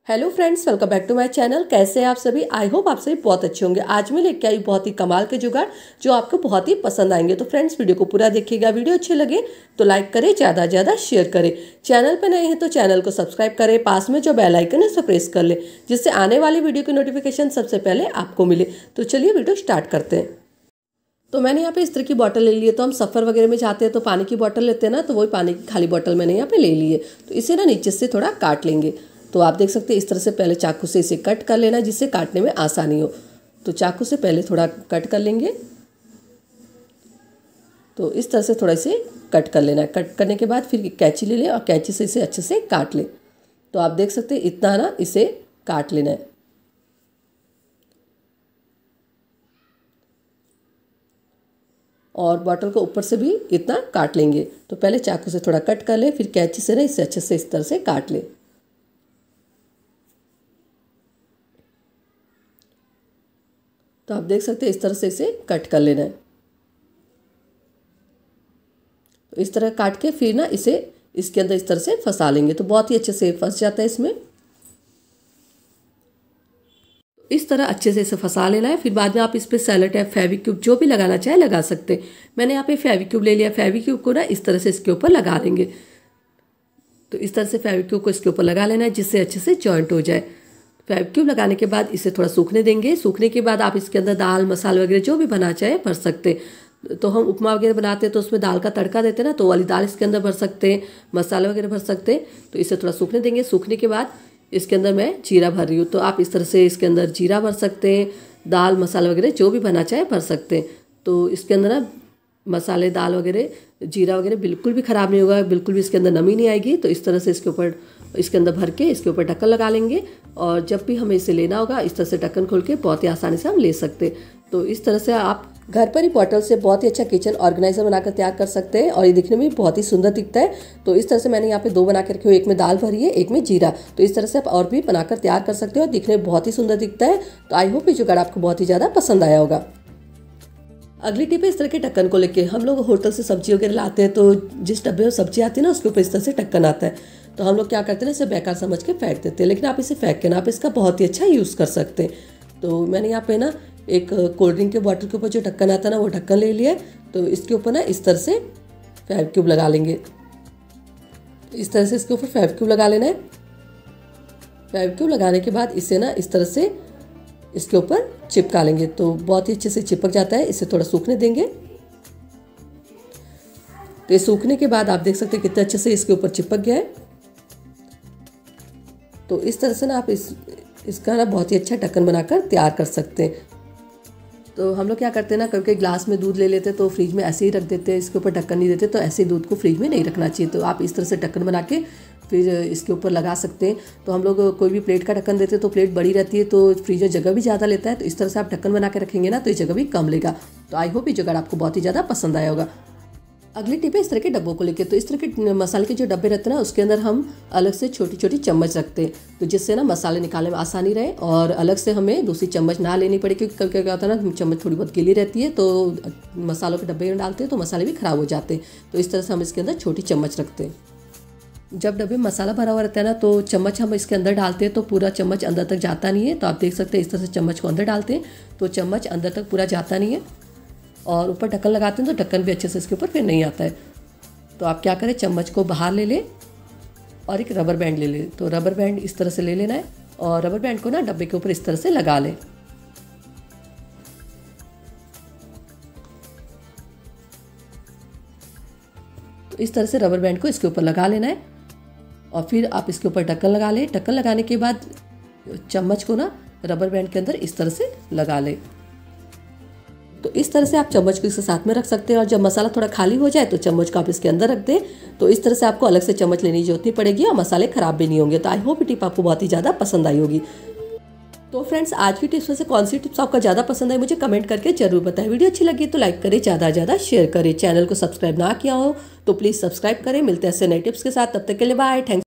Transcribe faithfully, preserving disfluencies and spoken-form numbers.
Hello friends, welcome back to my channel. कैसे हैं आप सभी? आई होप आप सभी बहुत अच्छे होंगे। आज मैं लेके आई बहुत ही कमाल के जुगाड़ जो आपको बहुत ही पसंद आएंगे। तो फ्रेंड्स, वीडियो को पूरा देखिएगा। वीडियो अच्छे लगे तो लाइक करें, ज़्यादा से ज़्यादा शेयर करें। चैनल पर नए हैं तो चैनल को सब्सक्राइब करें, पास में जो बेल आइकन है उसे प्रेस कर लें, जिससे आने वाली वीडियो की नोटिफिकेशन सबसे पहले आपको मिले। तो चलिए वीडियो स्टार्ट करते हैं। तो मैंने यहाँ पे इस तरह की बॉटल ले ली है। तो हम सफ़र वगैरह में जाते हैं तो पानी की बॉटल लेते हैं ना, तो वही पानी की खाली बॉटल मैंने यहाँ पे ले ली है। तो इसे ना नीचे से थोड़ा काट लेंगे। तो आप देख सकते हैं इस तरह से पहले चाकू से इसे कट कर लेना, जिससे काटने में आसानी हो। तो चाकू से पहले थोड़ा कट कर लेंगे। तो इस तरह से थोड़ा इसे कट कर लेना है। कट करने के बाद फिर कैंची ले लें और कैंची से इसे अच्छे से काट लें। तो आप देख सकते हैं इतना ना इसे काट लेना है। और बॉटल को ऊपर से भी इतना काट लेंगे। तो पहले चाकू से थोड़ा कट कर ले, फिर कैंची से ना इसे अच्छे से इस तरह से काट ले। तो आप देख सकते हैं इस तरह से इसे कट कर लेना है। तो इस तरह काट के फिर ना इसे इसके अंदर इस तरह से फंसा लेंगे। तो बहुत ही अच्छे से फंस जाता है इसमें। इस तरह अच्छे से इसे फंसा लेना है। फिर बाद में आप इस पर सेलो टेप, फेविक्यूब जो भी लगाना चाहे लगा सकते हैं। मैंने यहाँ पे फेविक्यूब ले लिया। फेविक्यूब को ना इस तरह से इसके ऊपर लगा देंगे। तो इस तरह से फेविक्यूब को इसके ऊपर लगा लेना है, जिससे अच्छे से जॉइंट हो जाए। फेविक्यूब लगाने के बाद इसे थोड़ा सूखने देंगे। सूखने के बाद आप इसके अंदर दाल मसाले वगैरह जो भी बना चाहे भर सकते हैं। तो हम उपमा वगैरह बनाते हैं तो उसमें दाल का तड़का देते हैं ना, तो वाली दाल इसके अंदर भर सकते हैं, मसाले वगैरह भर सकते हैं। तो इसे थोड़ा सूखने देंगे। सूखने के बाद इसके अंदर मैं जीरा भर रही हूँ। तो आप इस तरह से इसके अंदर जीरा भर सकते हैं, दाल मसाला वगैरह जो भी बना चाहे भर सकते हैं। तो इसके अंदर ना मसाले, दाल वगैरह, जीरा वगैरह बिल्कुल भी ख़राब नहीं होगा, बिल्कुल भी इसके अंदर नमी नहीं आएगी। तो इस तरह से इसके ऊपर इसके अंदर भर के इसके ऊपर ढक्कन लगा लेंगे। और जब भी हमें इसे लेना होगा इस तरह से ढक्कन खोल के बहुत ही आसानी से हम ले सकते हैं। तो इस तरह से आप घर पर ही बॉटल से बहुत ही अच्छा किचन ऑर्गेनाइजर बनाकर तैयार कर सकते हैं। और ये दिखने में बहुत ही सुंदर दिखता है। तो इस तरह से मैंने यहाँ पे दो बना के रखे हुए, एक में दाल भरी है, एक में जीरा। तो इस तरह से आप और भी बनाकर तैयार कर सकते हो और दिखने में बहुत ही सुंदर दिखता है। तो आई होप ये जुगाड़ आपको बहुत ही ज़्यादा पसंद आया होगा। अगली टिप है इस तरह के ढक्कन को लेके। हम लोग होटल से सब्जी वगैरह लाते हैं, तो जिस डब्बे में सब्जी आती है ना उसके ऊपर इस तरह से ढक्कन आता है। तो हम लोग क्या करते हैं ना, इसे बेकार समझ के फेंक देते हैं। लेकिन आप इसे फेंक के ना आप इसका बहुत ही अच्छा यूज़ कर सकते हैं। तो मैंने यहाँ पे ना एक कोल्ड ड्रिंक के बॉटल के ऊपर जो ढक्कन आता है ना वो ढक्कन ले लिया है। तो इसके ऊपर ना इस तरह से फेविक्यूब लगा लेंगे। इस तरह से इसके ऊपर फेविक्यूब लगा लेना है। फेविक्यूब लगाने के बाद इसे ना इस तरह से इसके ऊपर चिपका लेंगे। तो बहुत ही अच्छे से चिपक जाता है। इसे थोड़ा सूखने देंगे। तो ये सूखने के बाद आप देख सकते हैं कितने अच्छे से इसके ऊपर चिपक गया है। तो इस तरह से ना आप इस इसका ना बहुत ही अच्छा ढक्कन बनाकर तैयार कर सकते हैं। तो हम लोग क्या करते हैं ना, कभी कभी ग्लास में दूध ले लेते हैं तो फ्रिज में ऐसे ही रख देते हैं, इसके ऊपर ढक्कन नहीं देते। तो ऐसे ही दूध को फ्रिज में नहीं रखना चाहिए। तो आप इस तरह से ढक्कन बना के फिर इसके ऊपर लगा सकते हैं। तो हम लोग कोई भी प्लेट का ढक्कन देते हैं तो प्लेट बड़ी रहती है, तो फ्रिज में जगह भी ज़्यादा लेता है। तो इस तरह से आप ढक्कन बना के रखेंगे ना तो ये जगह भी कम लेगा। तो आई होप ये जुगाड़ आपको बहुत ही ज़्यादा पसंद आया होगा। अगली टिप है इस तरह के डब्बों को लेकर। तो इस तरह के मसाले के जो डब्बे रहते हैं ना उसके अंदर हम अलग से छोटी छोटी चम्मच रखते हैं, तो जिससे ना मसाले निकालने में आसानी रहे और अलग से हमें दूसरी चम्मच ना लेनी पड़े। क्योंकि कभी क्या होता है ना, चम्मच थोड़ी बहुत गीली रहती है तो मसालों के डब्बे में डालते हैं तो मसाले भी ख़राब हो जाते हैं। तो इस तरह से हम इसके अंदर छोटी चम्मच रखते हैं। जब डब्बे में मसाला भरा हुआ रहता है ना तो चम्मच हम इसके अंदर डालते हैं तो पूरा चम्मच अंदर तक जाता नहीं है। तो आप देख सकते हैं इस तरह से चम्मच को अंदर डालते हैं तो चम्मच अंदर तक पूरा जाता नहीं है। और ऊपर ढक्कन लगाते हैं तो ढक्कन भी अच्छे से इसके ऊपर फिर नहीं आता है। तो आप क्या करें, चम्मच को बाहर ले लें और एक रबर बैंड ले लें। तो रबर बैंड इस तरह से ले लेना है और रबर बैंड को ना डब्बे के ऊपर इस तरह से लगा लें। तो इस तरह से रबर बैंड को इसके ऊपर लगा लेना है और फिर आप इसके ऊपर ढक्कन लगा लें। ढक्कन लगाने के बाद चम्मच को ना रबर बैंड के अंदर इस तरह से लगा लें। तो इस तरह से आप चम्मच को इसके साथ में रख सकते हैं और जब मसाला थोड़ा खाली हो जाए तो चम्मच को आप इसके अंदर रख दें। तो इस तरह से आपको अलग से चम्मच लेने की जरूरत नहीं पड़ेगी और मसाले ख़राब भी नहीं होंगे। तो आई होप ये टिप आपको बहुत ही ज़्यादा पसंद आई होगी। तो फ्रेंड्स, आज की टिप्स में से कौन सी टिप्स आपको ज़्यादा पसंद आई मुझे कमेंट करके जरूर बताएं। वीडियो अच्छी लगी तो लाइक करें, ज़्यादा से ज़्यादा शेयर करें। चैनल को सब्सक्राइब ना किया हो तो प्लीज़ सब्सक्राइब करें। मिलते हैं ऐसे नए टिप्स के साथ, तब तक के लिए बाय। थैंक्स।